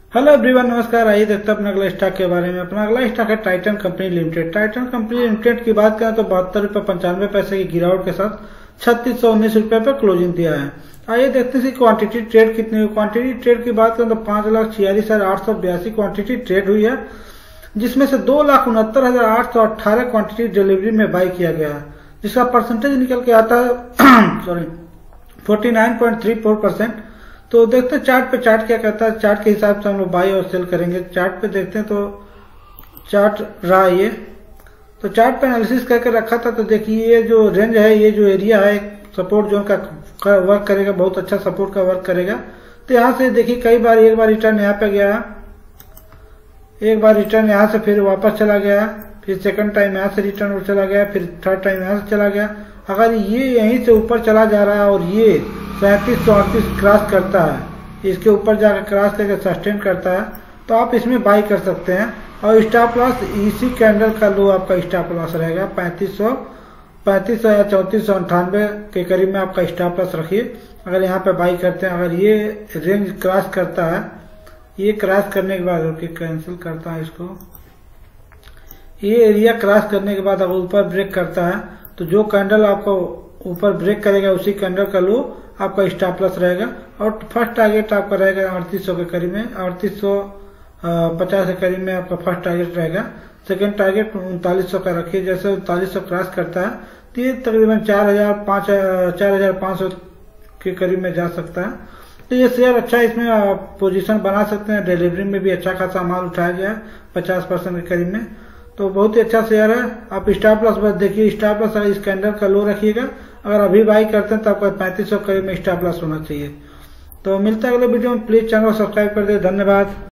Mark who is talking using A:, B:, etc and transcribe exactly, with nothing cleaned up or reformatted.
A: Hello everyone, नमस्कार। आइए देखते हैं अपने अगला स्टॉक के बारे में। अपना अगला स्टॉक है Titan company limited. Titan company limited की बात करें तो बहत्तर रुपये पंचानवे पैसे की गिरावट के साथ छत्तीस सौ उन्नीस रुपये पर क्लोजिंग दिया है। आइए देखते हैं क्वांटिटी ट्रेड कितनी हुई। क्वांटिटी ट्रेड की बात करें तो पांच लाख छियालीस हजार आठ सौ बयासी क्वांटिटी ट्रेड हुई है, जिसमें से दो लाख उनहत्तर हजार आठ सौ अट्ठारह क्वांटिटी डिलीवरी में बाई किया गया है, जिसका परसेंटेज निकल के आता है sorry forty nine point three four percent. तो देखते हैं चार्ट पे, चार्ट क्या कहता है। चार्ट के हिसाब से हम लोग बाई और सेल करेंगे। चार्ट पे देखते हैं तो चार्ट रहा ये, तो चार्ट पे एनालिसिस करके रखा था। तो देखिए ये जो रेंज है, ये जो एरिया है सपोर्ट जोन का वर्क करेगा, बहुत अच्छा सपोर्ट का वर्क करेगा। तो यहाँ से देखिए कई बार, एक बार रिटर्न यहाँ पे गया, एक बार रिटर्न यहाँ से फिर वापस चला गया, फिर सेकंड टाइम यहाँ से रिटर्न चला गया, फिर थर्ड टाइम यहाँ से चला गया। अगर ये यहीं से ऊपर चला जा रहा है और ये सैंतीस सौ अड़तीस क्रॉस करता है, इसके ऊपर जाकर क्रॉस करके सस्टेन करता है, तो आप इसमें बाई कर सकते हैं। और स्टॉप लॉस इसी कैंडल का लो आपका स्टॉप लॉस रहेगा पैंतीस सौ पैंतीस सौ या चौंतीस सौ अंठानवे के करीब में आपका स्टॉप लॉस रखिए। अगर यहाँ पे बाई करते हैं, अगर ये रेंज क्रॉस करता है, ये क्रॉस करने के बाद ओके कैंसिल करता है इसको, ये एरिया क्रॉस करने के बाद अगर ऊपर ब्रेक करता है तो जो कैंडल आपको ऊपर ब्रेक करेगा उसी कैंडल का लो आपका स्टॉप लॉस रहेगा। और फर्स्ट टारगेट आपका रहेगा अड़तीस सौ के करीब में, अड़तीस सौ पचास के करीब में आपका फर्स्ट टारगेट रहेगा। सेकंड टारगेट उनतालीस सौ का रखिए। जैसे उनतालीस सौ क्रॉस करता है तो ये तकरीबन चार हजार पाँच चार हजार पाँच सौ के करीब में जा सकता है। तो ये शेयर अच्छा है, इसमें आप पोजीशन बना सकते हैं। डिलीवरी में भी अच्छा खासा माल उठाया गया है पचास परसेंट के करीब में, तो बहुत ही अच्छा शेयर है। आप स्टॉप लॉस बस देखिए, स्टॉप लॉस इस कैंडल का लो रखिएगा। अगर अभी बाई करते हैं तो आपका पैंतीस सौ करीब में स्टॉप लॉस होना चाहिए। तो मिलता है अगले वीडियो में। प्लीज चैनल को सब्सक्राइब कर दे। धन्यवाद।